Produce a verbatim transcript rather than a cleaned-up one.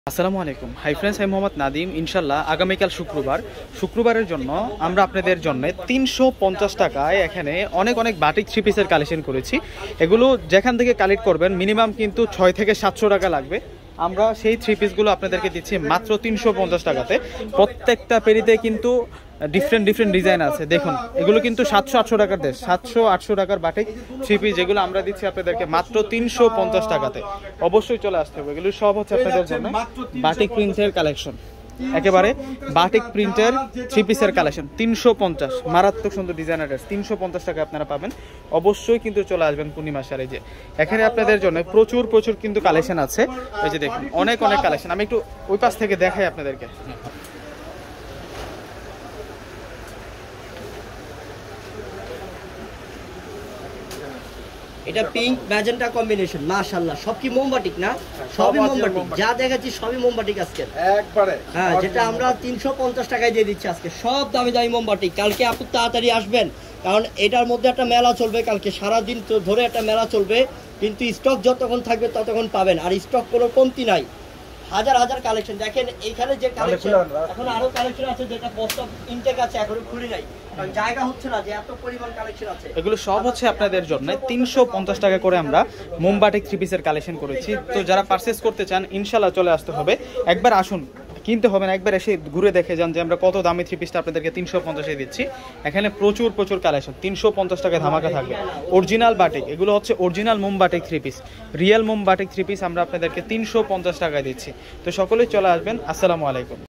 আসসালামু আলাইকুম। Hi friends, আমি মোহাম্মদ নাদিম। ইনশাল্লাহ আগামীকাল শুক্রবার শুক্রবারের জন্য আমরা আপনাদের জন্য তিনশো পঞ্চাশ টাকায় এখানে অনেক অনেক বাটিক থ্রি পিসের কালেকশন করেছি। এগুলো যেখান থেকে কালেক্ট করবেন মিনিমাম কিন্তু ছয় থেকে সাতশো টাকা লাগবে। আমরা সেই থ্রি পিসগুলো আপনাদেরকে দিচ্ছি মাত্র তিনশো পঞ্চাশ টাকাতে। প্রত্যেকটা পেরিতে কিন্তু ডিফারেন্ট ডিফারেন্ট ডিজাইন আছে। দেখুন, এগুলো কিন্তু সাতশো আটশো টাকার দেশ, সাতশো আটশো টাকার বাটিক থ্রি পিস যেগুলো আমরা দিচ্ছি আপনাদেরকে মাত্র তিনশো পঞ্চাশ টাকাতে। অবশ্যই চলে আসতে হবে। এগুলো সব হচ্ছে আপনাদের জন্য বাটিক প্রিন্টের কালেকশন, একেবারে বাটিক প্রিন্টের থ্রি পিসের কালেকশন। তিনশো পঞ্চাশ, মারাত্মক সুন্দর ডিজাইনার ড্রেস, তিনশো পঞ্চাশ টাকা আপনারা পাবেন। অবশ্যই কিন্তু চলে আসবেন পূর্ণিমা শাড়ি। যে এখানে আপনাদের জন্য প্রচুর প্রচুর কিন্তু কালেকশন আছে। এই যে দেখুন, অনেক অনেক কালেকশন। আমি একটু ওই পাশ থেকে দেখাই আপনাদেরকে। এটা পিঙ্ক ম্যাজেন্টা কম্বিনেশন, মাশাআল্লাহ। সব কি মোমবাটিক না? সবই মোমবাটিক, যা দেখাচ্ছি সবই মোমবাটিক আজকে একবারে। হ্যাঁ, যেটা আমরা তিনশো পঞ্চাশ টাকায় দিয়ে দিচ্ছি আজকে, সব দামি দামি মোমবাটিক। কালকে আপনি তাড়াতাড়ি আসবেন, কারণ এটার মধ্যে একটা মেলা চলবে কালকে, সারাদিন ধরে একটা মেলা চলবে, কিন্তু স্টক যতক্ষণ থাকবে ততক্ষণ পাবেন। আর স্টক কোনো কমতি নাই, হাজার হাজার কালেকশন। দেখেন এইখানে যে কালেকশন, এখন আরো কালেকশন আছে যেটা পোস্ট অফ ইনটেক আছে, এখনো খুলি নাই, কারণ জায়গা হচ্ছে না, যে এত পরিমাণ কালেকশন আছে। এগুলো সব হচ্ছে আপনাদের জন্য তিনশো পঞ্চাশ টাকা করে আমরা মোমবাটিক থ্রি পিসের কালেকশন করেছি। তো যারা পারচেস করতে চান ইনশাল্লাহ চলে আসতে হবে। একবার আসুন, কিনতে হবে না, একবার এসে ঘুরে দেখে যান যে আমরা কত দামি থ্রি পিসটা আপনাদেরকে তিনশো পঞ্চাশে দিচ্ছি। এখানে প্রচুর প্রচুর কালেকশন, তিনশো পঞ্চাশ টাকায় ধামাকা থাকবে। অরিজিনাল বাটিক, এগুলো হচ্ছে অরিজিনাল মোমবাটিক থ্রি পিস, রিয়েল মোমবাটিক থ্রি পিস আমরা আপনাদেরকে তিনশো পঞ্চাশ টাকায় দিচ্ছি। তো সকলেই চলে আসবেন। আসসালামু আলাইকুম।